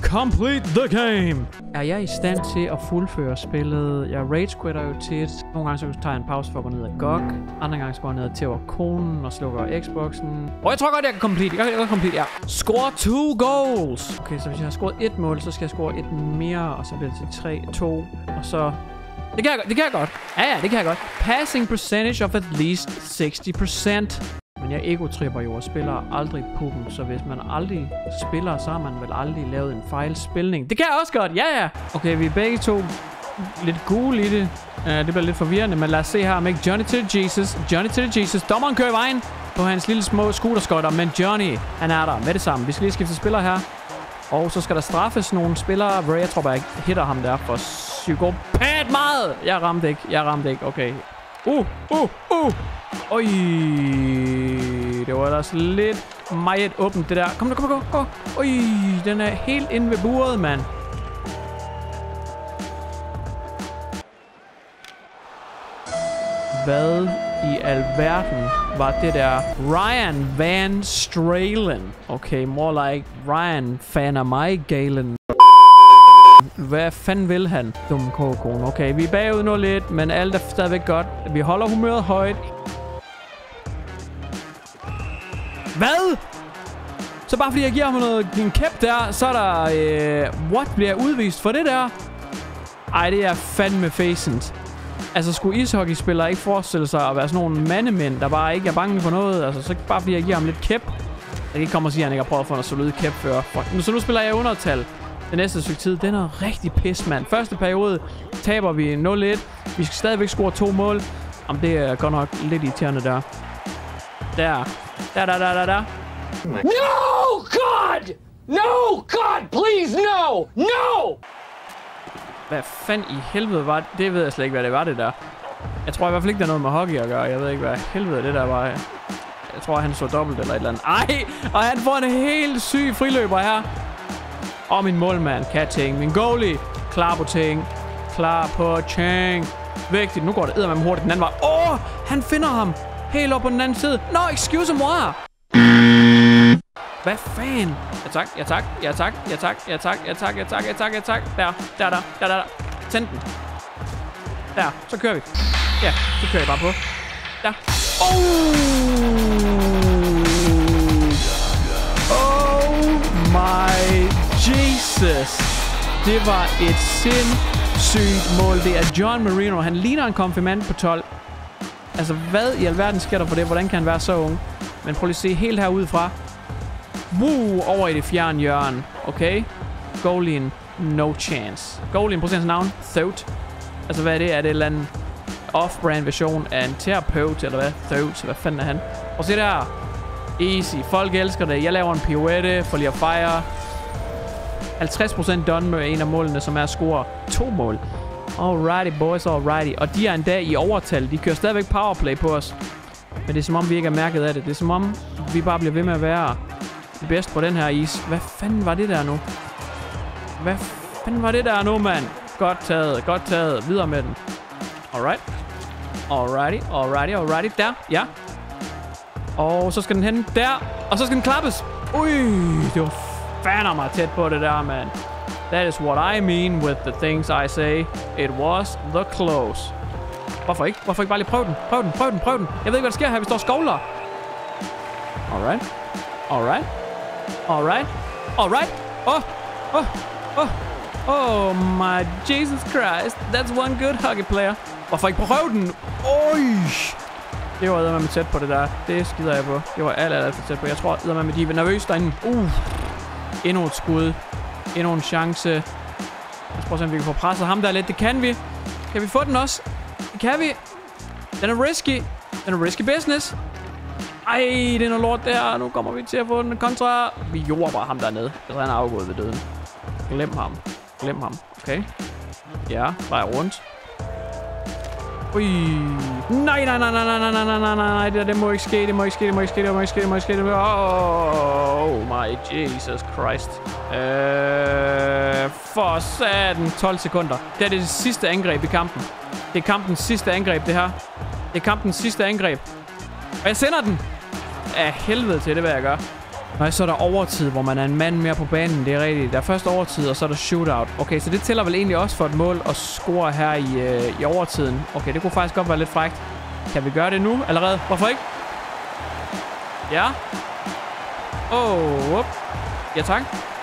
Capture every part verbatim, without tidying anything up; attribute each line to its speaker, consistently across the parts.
Speaker 1: complete the game. Er jeg i stand til at fuldføre spillet? Jeg rage-quitter jo tit. Nogle gange så tager jeg en pause for at gå ned ad G O G. Andre gange så går jeg ned ad til konen og slukker Xboxen. Og jeg tror godt, jeg kan complete. Jeg kan godt complete, ja. Score two goals. Okay, så hvis jeg har scoret et mål, så skal jeg score et mere. Og så bliver det til tre, to. Og så... Det kan jeg godt. Det kan jeg godt. Ja, ja, det kan jeg godt. Passing percentage of at least sixty percent. Men jeg ego-tripper jo og spiller aldrig pukken, så hvis man aldrig spiller, så har man vel aldrig lavet en fejlspilning. Det kan jeg også godt, ja ja! Okay, vi er begge to lidt gule i det. Uh, det bliver lidt forvirrende, men lad os se her om ikke Johnny to the Jesus. Johnny to the Jesus. Dommeren kører i vejen på hans lille små scooterskotter, men Johnny, han er der med det samme. Vi skal lige skifte spiller her. Og så skal der straffes nogle spillere, hvor jeg tror bare, jeg hitter ham der for psykopat meget. Jeg ramte ikke, jeg ramte ikke, okay. Uh, uh, uh! Oj, det var ellers lidt meget åbent det der. Kom nu, kom nu, kom. Oj, den er helt inde ved buret, mand. Hvad i alverden var det der? Ryan Van Stralen. Okay, more like Ryan fan af mig, Galen. Hvad fanden vil han? Dumme kokon. Okay, vi er bagud nu lidt, men alt er stadigvæk godt. Vi holder humøret højt. Hvad? Så bare fordi jeg giver ham noget, en kæp der, så er der... Øh, what? Bliver jeg udvist for det der? Ej, det er fandme facent. Altså, skulle ishockeyspillere ikke forestille sig at være sådan nogle mandemænd, der bare ikke er bange for noget? Altså, så bare fordi jeg giver ham lidt kæp. Jeg kan ikke komme og sige, at han ikke har prøvet at få noget solid kæp før. Fuck. Så nu spiller jeg undertal. Den næste stykke tid, den er rigtig pis, mand. Første periode taber vi nul et. Vi skal stadigvæk score to mål. Jamen, det er godt nok lidt irriterende der. Der. Der, der, der, der, der.
Speaker 2: No, God! No, God, please, no! No!
Speaker 1: Hvad fanden i helvede var det? Det ved jeg slet ikke, hvad det var, det der. Jeg tror i hvert fald ikke, der er noget med hockey at gøre. Jeg ved ikke, hvad helvede det der var. Jeg tror, han så dobbelt eller et eller andet. Ej! Og han får en helt syg friløber her. Og min målmand, catching. Min goalie, klar på ting. Klar på ting. Vigtigt. Nu går det eddermame hurtigt den anden vej. Åh! Oh, han finder ham. Helt op på den anden side. No, excuse moi. Hvad fanden? Ja tak, ja tak, ja tak, ja tak, ja tak, ja tak, ja tak, ja tak, ja tak. Der, der, der, der, der. Tænd den. Der, så kører vi. Ja, så kører jeg bare på. Der. Oh! Oh my Jesus. Det var et sindssygt mål. Det er John Marino. Han ligner en konfirmand på tolv. Altså, hvad i alverden sker der for det? Hvordan kan han være så ung? Men prøv lige at se helt herudefra. Woo, over i det fjerne hjørne. Okay. Goalien, no chance. Goalien, prøv at se hans navn. Thout. Altså, hvad er det? Er det en eller anden off-brand version af en terapeut, eller hvad? Thout, hvad fanden er han? Og se der. Easy. Folk elsker det. Jeg laver en pirouette for lige at fejre. halvtreds procent done med en af målene, som er at score to mål. Alrighty, boys, alrighty. Og de er endda i overtal. De kører stadigvæk powerplay på os. Men det er som om, vi ikke er mærket af det. Det er som om, vi bare bliver ved med at være det bedste på den her is. Hvad fanden var det der nu? Hvad fanden var det der nu, mand? Godt taget, godt taget. Videre med den. Alright. Alrighty, alrighty, alrighty. Der, ja. Og så skal den hen der. Og så skal den klappes. Ui, det var fandme mig tæt på det der, mand. That is what I mean with the things I say. It was the close. Hvorfor ikke? Hvorfor ikke bare lige prøve den? Prøv den, prøv den, prøv den. Jeg ved ikke, hvad der sker her. Vi står og skovler. Alright. Alright. Alright. Alright. Oh. Oh. Oh. Oh my Jesus Christ. That's one good hockey player. Hvorfor ikke prøve den? Oj. Det var eddermame tæt på det der. Det skider jeg på. Det var alt, alt, alt for tæt på. Jeg tror eddermame, de er nervøse derinde. Uh. Endnu et skud. Endnu en chance. Lad os prøve at se, om vi kan få presset ham der lidt. Det kan vi. Kan vi få den også? Det kan vi. Den er risky. Den er risky business. Ej, det er noget lort der. Nu kommer vi til at få den kontra. Vi jorder bare ham dernede. Altså, han er afgået ved døden. Glem ham. Glem ham. Okay. Ja, drej rundt. Ui. Nej, nej, nej, nej, nej, nej, nej, nej, nej. Det, det må ikke ske. Det må ikke ske. Det må ikke ske. Det må ikke ske. Det må ikke ske. Det må ikke ske. Oh my Jesus Christ. Øh, for satan. tolv sekunder. Det er det sidste angreb i kampen. Det er kampens sidste angreb, det her. Det er kampens sidste angreb. Og jeg sender den. Af helvede til, det hvad jeg gør. Nej, så er der overtid, hvor man er en mand mere på banen. Det er rigtigt. Der er først overtid, og så er der shootout. Okay, så det tæller vel egentlig også for et mål at score her i, øh, i overtiden. Okay, det kunne faktisk godt være lidt frækt. Kan vi gøre det nu allerede? Hvorfor ikke? Ja. Åh, oh, ja tak.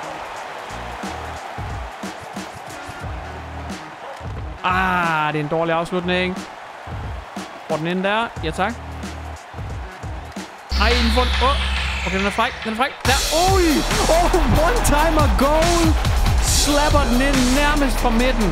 Speaker 1: Ah, det er en dårlig afslutning. Får den ind der. Ja tak. Ej, den får den. Åh. Oh. Okay, den er fræk. Den er fræk. Der. Oj. Oh, one timer goal. Slapper den ind nærmest fra midten.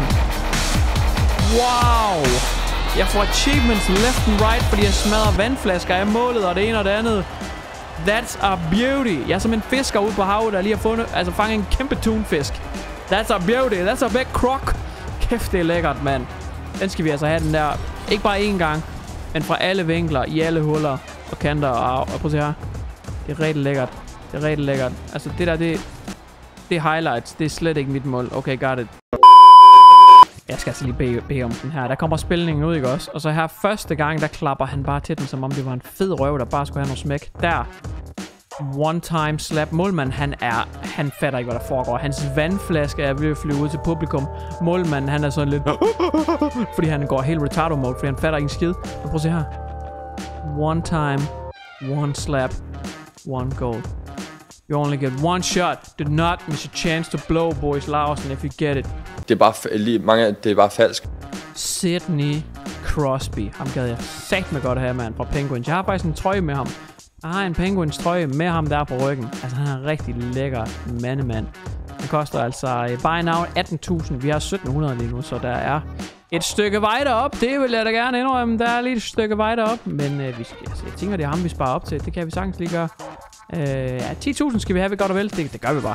Speaker 1: Wow. Jeg får achievements left and right, fordi jeg smadrer vandflasker af målet og det ene og det andet. That's a beauty. Jeg er som en fisker ude på havet, der lige har fundet, altså fanget en kæmpe tunfisk. That's a beauty. That's a big croc. Kæft, det er lækkert, mand. Den skal vi altså have, den der. Ikke bare én gang, men fra alle vinkler, i alle huller og kanter. Og, og prøv at se her. Det er rigtig lækkert. Det er rigtig lækkert. Altså, det der, det, det er highlights. Det er slet ikke mit mål. Okay, got it. Jeg skal altså lige bede, bede om den her. Der kommer spilningen ud, ikke også? Og så her første gang, der klapper han bare til den, som om det var en fed røv, der bare skulle have noget smæk. Der. One time slap. Målmanden, han er... Han fatter ikke, hvad der foregår. Hans vandflaske er ved at flyve ud til publikum. Målmanden, han er sådan lidt... fordi han går helt retardo mode, fordi han fatter ikke en skid. Og prøv at se her. One time. One slap. One goal. You only get one shot. Do not miss a chance to blow, boys Larsen, if you get it.
Speaker 3: Det er bare lige mange, det er bare falsk.
Speaker 1: Sidney Crosby. Ham gad jeg sagt med godt her, mand, fra Penguins. Jeg har faktisk en trøje med ham. Jeg har en Penguins trøje med ham der på ryggen. Altså, han er en rigtig lækker mandemand. Han koster altså by now atten tusind. Vi har sytten hundrede lige nu, så der er et stykke vej derop. Det vil jeg da gerne indrømme. Der er lige et stykke vej derop. Men øh, vi skal, altså, jeg tænker, det er ham, vi sparer op til. Det kan vi sagtens lige gøre. Øh, ja, ti tusind skal vi have, vi godt og vel. Det, det gør vi bare.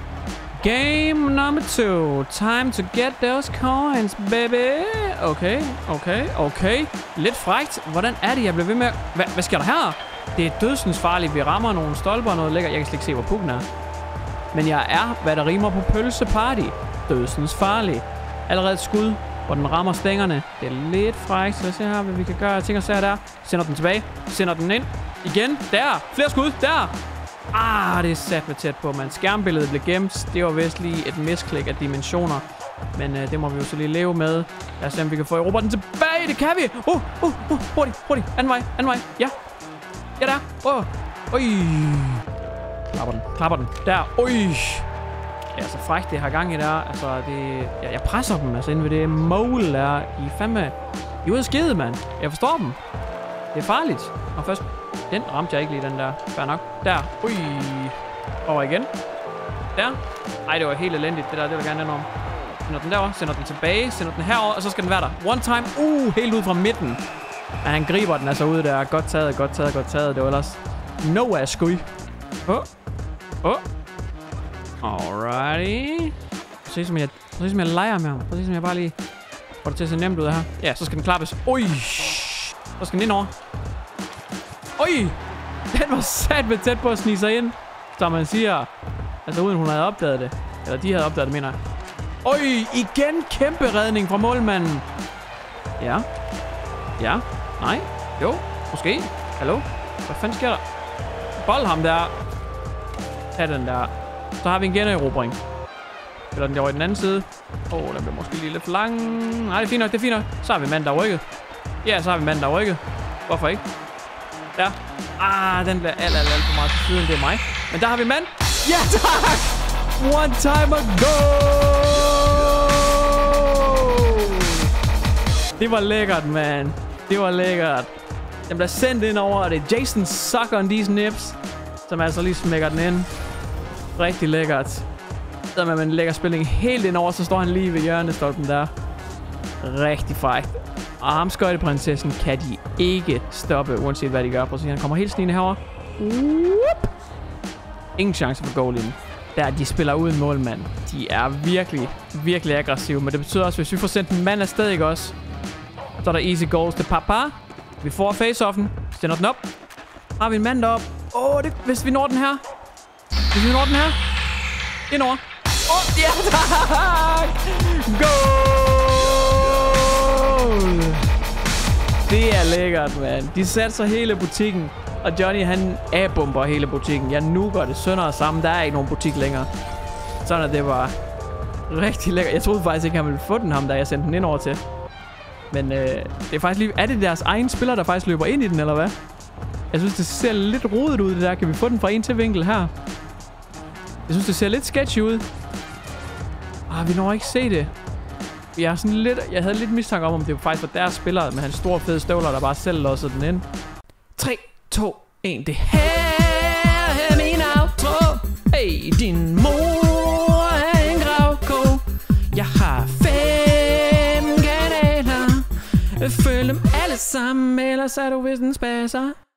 Speaker 1: Game number two. Time to get those coins, baby. Okay, okay, okay. Lidt frækt. Hvordan er det, jeg bliver ved med... Hva, hvad sker der her? Det er dødsens farligt. Vi rammer nogle stolper og noget lækker. Jeg kan slet ikke se, hvor pukken er. Men jeg er, hvad der rimer på pølseparty. Dødsens farlig. Allerede et skud, hvor den rammer stængerne. Det er lidt frækt. Så jeg ser her, hvad vi kan gøre. Jeg tænker, så der. Sender den tilbage. Sender den ind. Igen. Der. Flere skud. Der. Ah, det er sat med tæt på, man. Skærmbilledet blev gemt. Det var vist lige et misklik af dimensioner. Men øh, det må vi jo så lige leve med. Lad os se, om vi kan få Europa den tilbage. Det kan vi. Uh, uh, uh. Hurtigt, hurtigt. Anden vej, anden vej. Ja. Ja, der. Åh. Oh. Oj. Klapper den. Klapper den. Der. Oj. Ja, så frækt det har gang i der. Altså, det... Jeg, jeg presser dem, altså, inden ved det mål der. I fandme... I er ude af skide, mand. Jeg forstår dem. Det er farligt. Og først... Den ramte jeg ikke lige, den der. Fair nok. Der. Ui. Over igen. Der. Ej, det var helt elendigt. Det der, det vil jeg gerne ændre om. Sender den derover. Sender den tilbage. Sender den herover, og så skal den være der. One time. Uh, helt ud fra midten. Men han griber den altså ud der. Godt taget, godt taget, godt taget. Det var ellers no ass skud. Åh. Oh. Åh. Oh. Alrighty. Se som jeg, se som jeg leger med ham. Se som jeg bare lige får det til at se nemt ud her. Ja, så skal den klappes. Ui. Så skal den ind over. Oj! Den var sat med tæt på at snige sig ind, som man siger. Altså uden hun havde opdaget det. Eller de havde opdaget det, mener jeg. Oj! Igen kæmpe redning fra målmanden. Ja. Ja. Nej. Jo. Måske. Hallo? Hvad fanden sker der? Bold ham der. Tag den der. Så har vi en generobring. Eller den der over i den anden side. Åh, oh, den bliver måske lige lidt for lang. Nej, det er fint nok, det er fint nok. Så har vi mand, der er rykket. Ja, så har vi mand, der er rykket. Hvorfor ikke? Der. Ah, den bliver alt, alt, alt for meget til siden. Det er mig. Men der har vi mand. Ja, tak! One time ago! Det var lækkert, man. Det var lækkert. Den bliver sendt ind over, og det er Jason Sucker on these nips, som altså lige smækker den ind. Rigtig lækkert. Så med man lægger spillingen helt ind over, så står han lige ved hjørnestolpen der. Rigtig frækt. Og ham skøjteprinsessen kan de ikke stoppe, uanset hvad de gør. Prøv at se, han kommer helt snigende herover. Whoop. Ingen chance for goalien. Der de spiller uden målmand. De er virkelig, virkelig aggressive. Men det betyder også, hvis vi får sendt en mand afsted, ikke også? Så er der easy goals til papa. Vi får face-offen. Stænder den op. Har vi en mand deroppe. Åh, oh, hvis vi når den her. Hvis vi når den her. Indover. Åh, oh, ja tak! Goal! Det er lækkert, mand. De satte sig hele butikken. Og Johnny, han A-bomber hele butikken. Ja, nu går det sønder og sammen. Der er ikke nogen butik længere. Sådan at det var rigtig lækkert. Jeg troede faktisk ikke, han ville få den ham, da jeg sendte den ind over til. Men øh, det er faktisk lige... Er det deres egen spiller, der faktisk løber ind i den, eller hvad? Jeg synes, det ser lidt rodet ud, det der. Kan vi få den fra en til vinkel her? Jeg synes, det ser lidt sketchy ud. Ah, vi når ikke se det. Jeg, er sådan lidt, jeg havde lidt mistanke om, om det faktisk var deres spillere med hans store fede støvler, der bare selv låser den ind. tre, to, et. Det her er min outro. Hey, din mor er en gravko. Jeg har fem kanaler. Følg dem alle sammen, ellers er du vist en spasser.